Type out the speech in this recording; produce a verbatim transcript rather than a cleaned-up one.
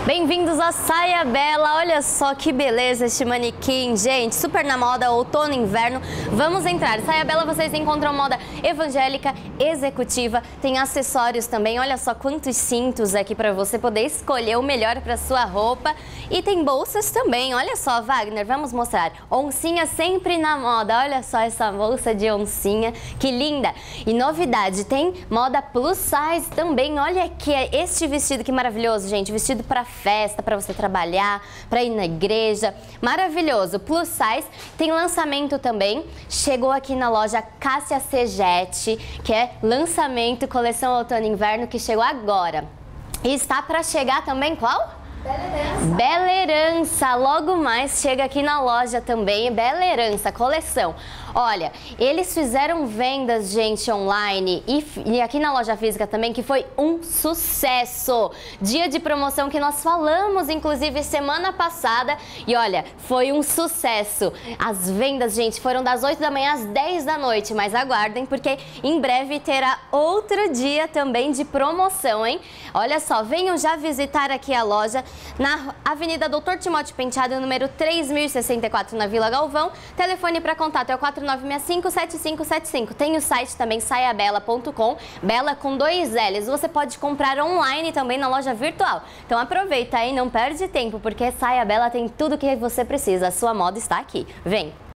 Bem-vindos à Saia Bela. Olha só que beleza este manequim, gente, super na moda, outono e inverno. Vamos entrar. Saia Bela vocês encontram moda evangélica, executiva, tem acessórios também. Olha só quantos cintos aqui para você poder escolher o melhor para sua roupa. E tem bolsas também. Olha só, Wagner, vamos mostrar. Oncinha sempre na moda. Olha só essa bolsa de oncinha, que linda. E novidade, tem moda plus size também. Olha aqui este vestido, que maravilhoso, gente. Vestido para festa, para você trabalhar, para ir na igreja. Maravilhoso. Plus size. Tem lançamento também. Chegou aqui na loja Cássia Segete, que é lançamento coleção outono e inverno, que chegou agora. E está para chegar também qual? Bela Herança. Bela Herança, logo mais chega aqui na loja também, Bela Herança, coleção. Olha, eles fizeram vendas, gente, online e, e aqui na loja física também, que foi um sucesso. Dia de promoção que nós falamos, inclusive, semana passada. E olha, foi um sucesso. As vendas, gente, foram das oito da manhã às dez da noite. Mas aguardem, porque em breve terá outro dia também de promoção, hein? Olha só, venham já visitar aqui a loja na Avenida Doutor Timóteo Penteado, número três mil e sessenta e quatro, na Vila Galvão. Telefone para contato é o quatro nove seis cinco, sete cinco sete cinco. Tem o site também, saia bela ponto com, Bela com dois L's. Você pode comprar online também na loja virtual. Então aproveita aí, não perde tempo, porque Saia Bela tem tudo que você precisa. A sua moda está aqui. Vem!